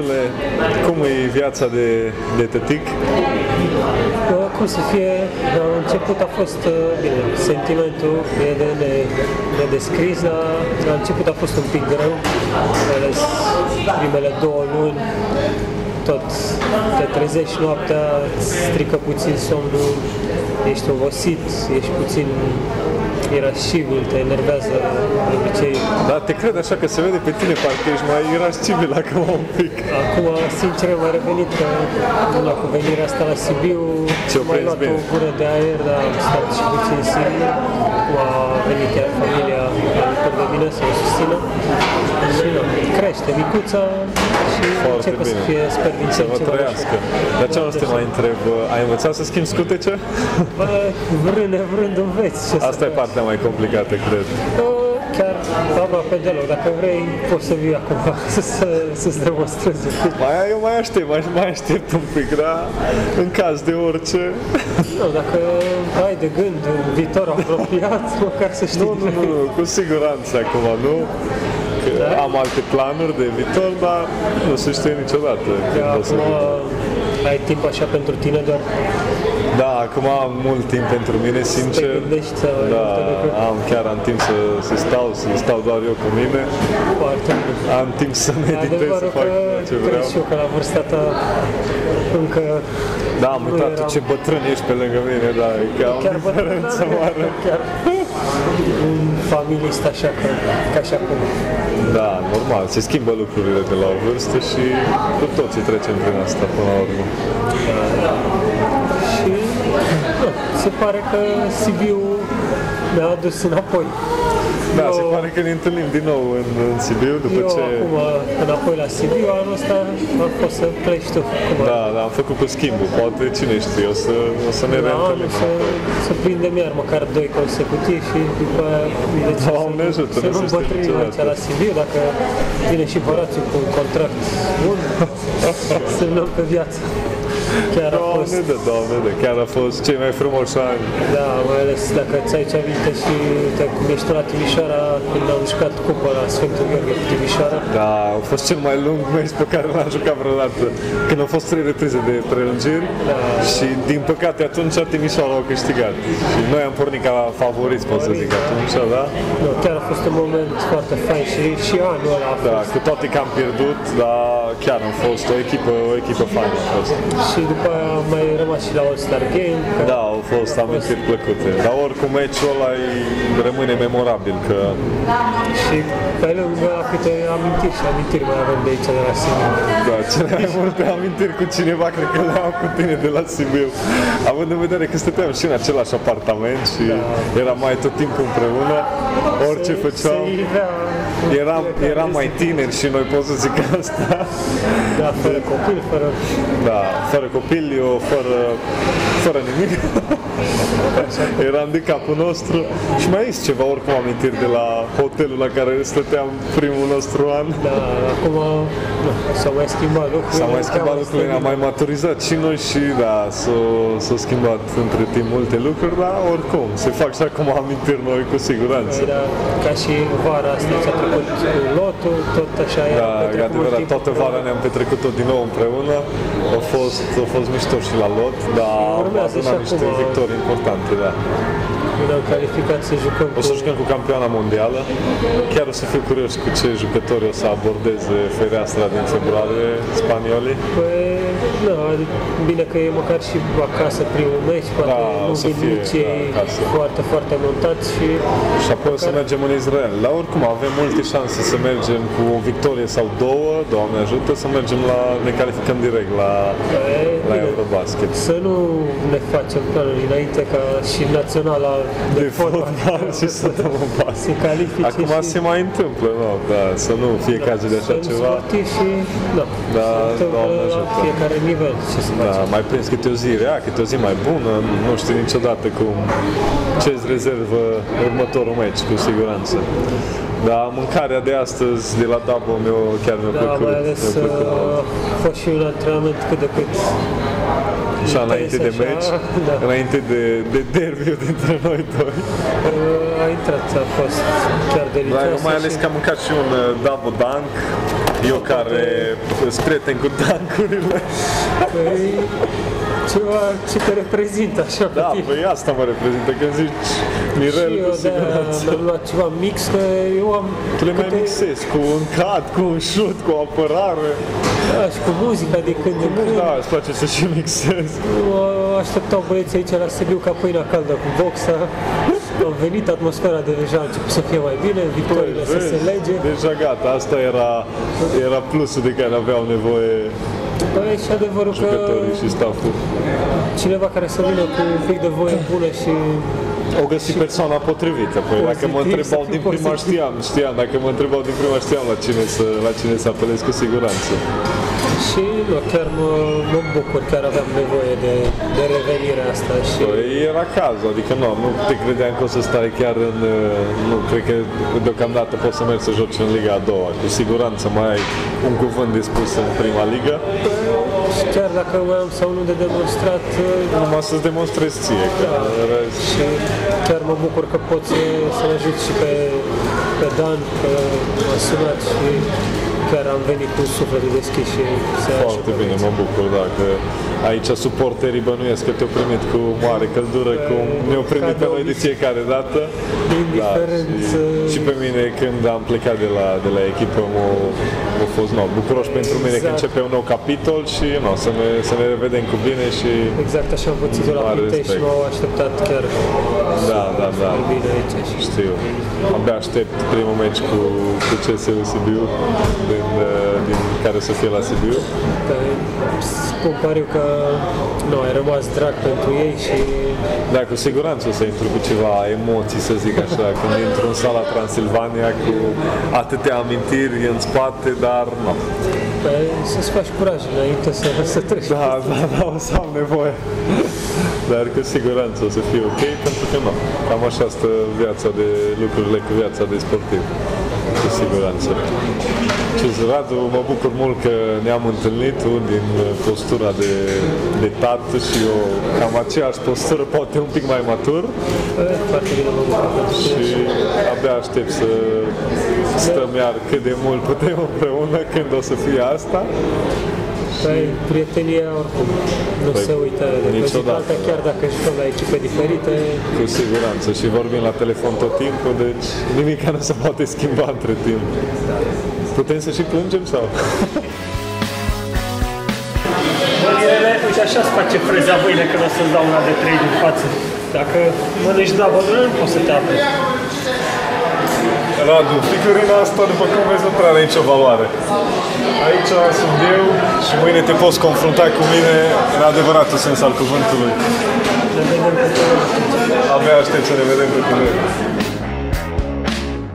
Carole, cum e viața de tătic? Cum să fie, la început a fost bine, sentimentul e de nedescris, dar la început a fost un pic greu, mai ales primele 2 luni, tot te trezești noaptea, îți strică puțin somnul, ești obosit, ești puțin irascibil, te enervează de obicei. Da, te cred așa că se vede pe tine, parcă ești mai irascibil acum un pic. Acum, sincer, am mai revenit că la cu venirea asta la Sibiu, am mai luat o gură de aer, dar am stat și puțin singur. Acum a venit chiar familia alături de mine să mă susțină. Și nu, crește micuța și începe să fie, sper, din ce să vă trăiască. Dar ce să te mai întreb, ai învățat să schimbi scutece? Bă, vrând înveți. Asta e partea mai complicată, cred. Chiar aproape deloc. Dacă vrei, poți să vii acum să-ți demonstrezi. Eu mai aștept un pic, da? În caz de orice. Nu, dacă ai de gând în viitor apropiat, măcar să știi. Nu, cu siguranță acum, nu? Că am alte planuri de viitor, dar nu se știe niciodată. Acum ai timp așa pentru tine doar? Da, acum am mult timp pentru mine, sincer. Da, am timp să stau doar eu cu mine. Am timp să meditez, să fac ce vreau. Și eu că la vârsta ta încă... Da, am uitat ce bătrân ești pe lângă mine, da, e ca o diferență mare. Un familist așa ca și acum. Da, normal, se schimbă lucrurile de la o vârstă și cu toții trecem prin asta până la urmă. Și se pare că Sibiu mi-a adus înapoi. Da, se pare că ne întâlnim din nou în Sibiu după ce... acum înapoi la Sibiu, anul ăsta am fost să pleci tu. Da, am făcut cu schimbul, poate cine știe, o să ne reîntâlnim. Să prindem iar măcar 2 consecutivi și după aia Doamne ajută, să nu îmbătrânim aici la Sibiu, dacă vine și Horațiu cu un contract bun, semnăm pe viață. Doamne, chiar a fost cei mai frumoși ani. Da, mai ales dacă ți-ai aminte și cum ești tu la Timișoara, când am jucat cupă la Sfântul Gheorghe cu Timișoara. Da, a fost cel mai lung meci pe care l-am jucat vreodată. Când au fost 3 reprize de prelungiri și din păcate atunci Timișoara au câștigat. Și noi am pornit ca favoriți, pot să zic, atunci, da? No, chiar a fost un moment foarte fain și anul ăla a fost. Da, cu toate că am pierdut, dar chiar am fost o echipă faină a fost. Și după aia am mai rămas și la All-Star Game. Da, au fost amintiri plăcute. Dar oricum meciul ăla rămâne memorabil. Că... Și pe lângă câte amintiri mai avem de aici de la Sibiu. Da, cele mai multe amintiri cu cineva cred că le am cu tine de la Sibiu. Având în vedere că stăteam și în același apartament și eram mai tot timpul împreună, orice făceam. Eram mai tineri și noi, pot să zic asta. Da, fără copil, fără copil, eu fără nimic. Eram de capul nostru și mai este ceva, oricum, amintiri de la hotelul la care stăteam primul nostru an. Da, acum s-au mai schimbat lucrurile. S-au mai schimbat lucrurile, am mai maturizat și noi și da, s-au schimbat între timp multe lucruri, dar oricum, se fac și acum amintiri noi cu siguranță. Era ca și vara asta ți-a trecut cu lotul, tot așa era. Da, adevărat, toată vara ne-am petrecut tot din nou împreună. A fost mișto și la lot, dar am adunat niște victorii importante, da. Ne-am calificat să jucăm o să jucăm cu campioana mondială. Chiar o să fiu curios cu ce jucători o să abordeze fereastra din februarie, spaniolii. Păi, da, bine că e măcar și acasă primul meci, poate nu vin nici ei foarte, foarte montați și apoi o să mergem în Israel. La oricum avem multe șanse să mergem cu o victorie sau 2, Doamne ajută, să mergem ne calificăm direct la Eurobasket. Să nu ne facem planuri înainte ca și naționala de fotbal și să dăm în pas. Acum se mai întâmplă, nu? Da, să nu fie cazul de așa ceva. Și, da, Doamne ajută. La fiecare nivel, ce să facem. Da, mai prins câte o zi rea, câte o zi mai bună, nu știu niciodată ce-ți rezervă următorul meci, cu siguranță. Dar mâncarea de astăzi de la Dabo chiar mi-a plăcut. Da, mai ales a fost și un antrenament cât de cât. Așa, înainte de meci, înainte de derbiul dintre noi doi. A intrat, a fost chiar delicios. Da, eu mai ales că am mâncat și un Dabo Dunk. Eu care sunt prieten cu tancurile. Păi, ceva ce te reprezintă așa pe Da, tine. păi asta mă reprezintă, când zici Mirel, Și cu eu siguranță. mi-am luat ceva mix, că eu am Tu le mai mixezi cu un cut, cu un shoot, cu o apărare. Da, și cu muzica de când în când. Da, îți place să și mixezi. Așteptau băieții aici la Sibiu ca pâinea caldă cu boxa. Am venit, atmosfera deja a început să fie mai bine, victoriile să se lege. Deja gata, asta era plusul de care aveau nevoie Păi și adevărul că jucătorii și stafful. cineva care să vină cu un pic de voie bună și Au găsit persoana potrivită. Păi dacă mă pozitiv, întrebau să fiu din prima pozitiv. știam, dacă mă întrebau din prima știam la cine să apelez cu siguranță. Și nu, chiar mă bucur, chiar aveam nevoie de revenirea asta și Păi era cazul, adică nu te credeam că o să stai chiar nu cred că deocamdată poți să mergi să joci în Liga a doua. Cu siguranță mai ai un cuvânt de spus în prima ligă. și chiar dacă mai am sau nu de demonstrat, Numai să-ți demonstrezi ție, că și chiar mă bucur că pot să-l ajut și pe Dan, că m-a sunat și chiar am venit cu sufletul deschis și să foarte bine, mă bucur, da, că aici suporterii bănuiesc că te-au primit cu mare căldură, cum ne-au primit pe noi de fiecare dată. indiferent Și pe mine când am plecat de la echipă m-a fost bucuroși pentru mine că Exact. începe un nou capitol și să ne revedem cu bine și exact așa am pățit-o la Mare Pitești și respect. m-au așteptat chiar da. bine aici și Știu. Abia aștept primul meci cu CSU Sibiu din care să fie la Sibiu. spun pariu că nu, ai rămas drag pentru ei și Da, cu siguranță o să intru cu ceva emoții, să zic așa, când intru în sala Transilvania cu atâtea amintiri în spate, dar nu. să-ți faci curaj înainte să treci. Da, o să am nevoie. Dar cu siguranță o să fie ok, pentru că nu. Cam așa stă viața de lucrurile cu viața de sportiv. Cu siguranță. Și Radu, mă bucur mult că ne-am întâlnit, tu din postura de tată și eu cam aceeași postură, poate un pic mai matur. Foarte bine mă bucur pentru Și tine. abia aștept să stăm iar cât de mult putem împreună, când o să fie asta. Păi, prietenia oricum nu se uită de pe zi pe niciodată, alta, chiar dacă jucăm la echipe diferite. Cu siguranță și vorbim la telefon tot timpul, deci nimic nu se poate schimba între timp. Putem să și plângem sau? Bălirele, uite așa-ți face freza mâine când o să-ți dau una de 3 din față. Dacă mănânci da bălirele, nu poți să te apri. Radu, figurina asta, după cum vezi, nu prea are nicio valoare. Aici sunt eu și mâine te poți confrunta cu mine în adevăratul sens al cuvântului. Ne vedem pe tine. Abia aștept să ne vedem pe tine.